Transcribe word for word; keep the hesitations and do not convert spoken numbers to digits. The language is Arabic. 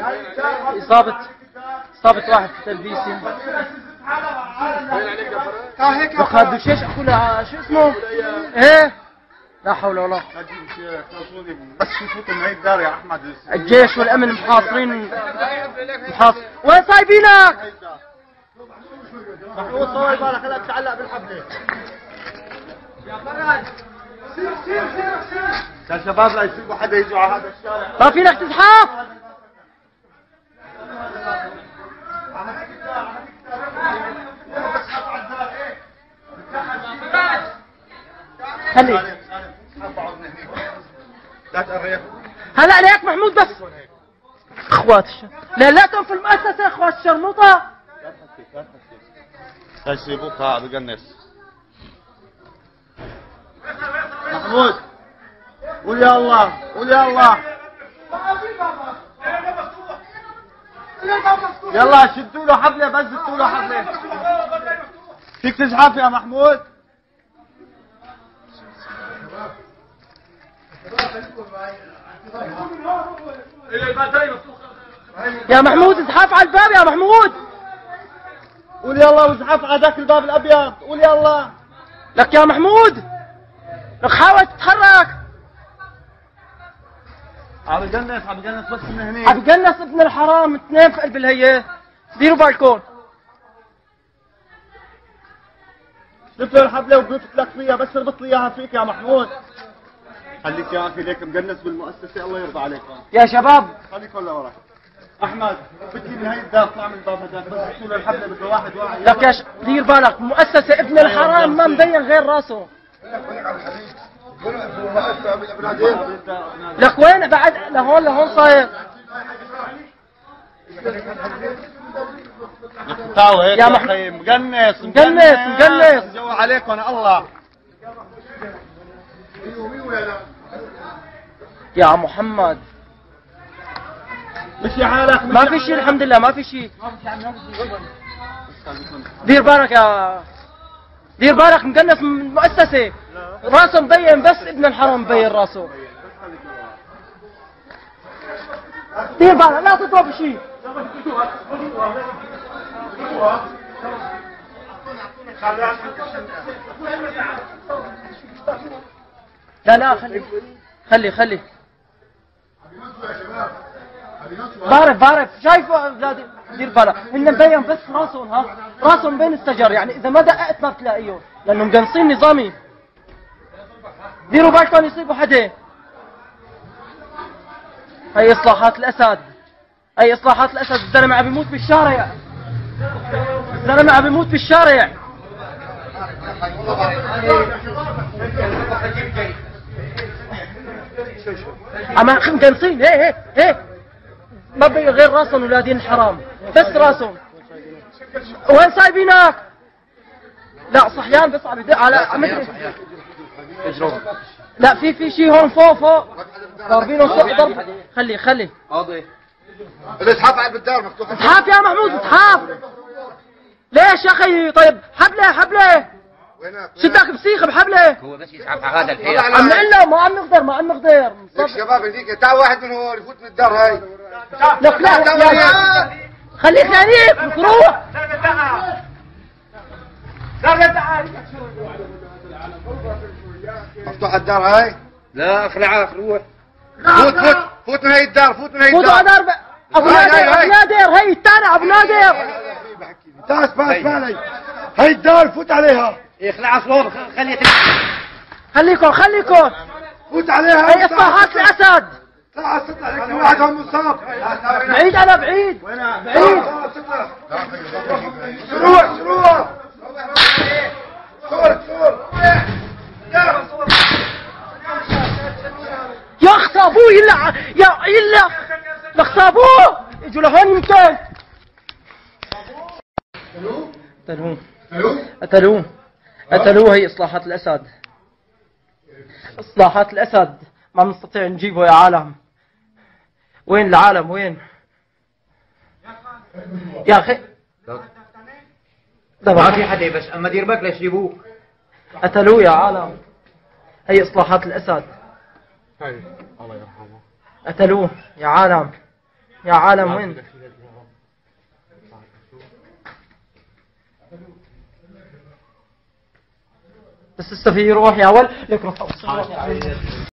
إصابة إصابة واحد في تلبيسة. وقاد الشيش أقول شو اسمه؟ إيه؟ لا حول ولا قوة. بس يفوتوا من هي الدار يا أحمد. الجيش والأمن محاصرين محاصر. وين صايبينك؟ محمود طول بالك هلا بتعلق بالحبل. يا فرج سير سير سير سير. يا شباب لا يسيبوا حدا يجوا على هذا الشارع. ما فينك تزحف. خلي لا تقرب. هلا ليك محمود بس. اخوات الشر لا لا في المؤسسة اخوات الشرموطة. لا تحكي لا تحكي. يسيبوك ها بقنص. محمود قول يا الله قول يا الله. يلا شدوا له حبله بس شدوا له حبله. فيك تزحف يا محمود. يا محمود ازحف على الباب يا محمود. قول يلا وازحف على ذاك الباب الابيض. قول يلا. لك يا محمود لك حاول تتحرك. عم بقنص عم بقنص بس من هنيك. عم بقنص ابن الحرام اثنين في قلب الهيئة. ديروا بالكم. شوف له الحبله وقفت لك فيها بس اربط لي اياها فيك يا محمود. خليك يا اخي ليك مقنص بالمؤسسه الله يرضى عليكم. يا شباب خليكم لورا. احمد بدي من هي الدار اطلع من الباب هذاك بس حطوا له الحبله بده واحد واحد. لك يا ش... دير بالك مؤسسة ابن الحرام ما مبين غير راسه. لك وين بعد لهون لهون صاير. تعالوا هيك يا محمود مقنص مقنص مقنص جو عليكم الله. يا محمد مشي حالك. ما في شيء الحمد لله ما في شيء. دير بالك يا دير بالك مقنص من المؤسسة. راسه مبين بس ابن الحرام مبين راسه. دير بالك لا تضرب شيء. لا لا خلي خلي خلي بعرف بعرف شايفه اولادي. دير بالك هن مبين بس راسهم ها راسهم بين الشجر يعني اذا ما دققت ما بتلاقيهم لانه مقنصين نظامي. ديروا بالكم يصيبوا حدا. هي اصلاحات الاسد. هي اصلاحات الاسد. الزلمه عم بيموت بالشارع. الزلمه عم بيموت بالشارع. عم مقنصين هي هي هي ما بين غير راسهم ولادين الحرام بس راسهم. وين سايبينك؟ لا صحيان بس عم يدق على مثل لا في في شيء هون فوق فوق ضاربينهم فوق ضرب. خلي خلي قاضي الاسحاف على بالدار مفتوح. اسحاف يا محمود اسحاف. ليش يا اخي؟ طيب حبله حبله شدك بسيخ بحبله. هو بس يسحب على هذا الحيط. عم نقول له ما عم نقدر ما عم نقدر. الشباب هذيك تعال واحد من هون يفوت من الدار هاي. لك لا لا خليك هنيك روح. مفتوح الدار هاي. لا اخلعها روح. فوت فوت فوت من هي الدار فوت من هي الدار. فوتوا على دار ابو نادر ابو نادر. هي الثاني ابو نادر. تعال اسمع اسمع لي. هي الدار فوت عليها. اخلعها صوب خليها خليكم خليكم فوت عليها. هي اصلاحات الاسد. تعال ست عليك واحد هون مصاب. بعيد انا بعيد بعيد. شروع شروع صور صور. يا اخي ابوي يلا يا يلا لخ ابوه اجوا لهون يمكن. قتلوه قتلوه قتلوه. هي اصلاحات الاسد. اصلاحات الاسد ما بنستطيع نجيبه يا عالم. وين العالم وين يا اخي؟ ده ما في حدا بس اما دير بالك ليجيبوه. قتلوه يا عالم. هي اصلاحات الاسد. هاي الله يرحمه. قتلوه يا عالم. يا عالم وين؟ بس استفي يروح يا ول لك روح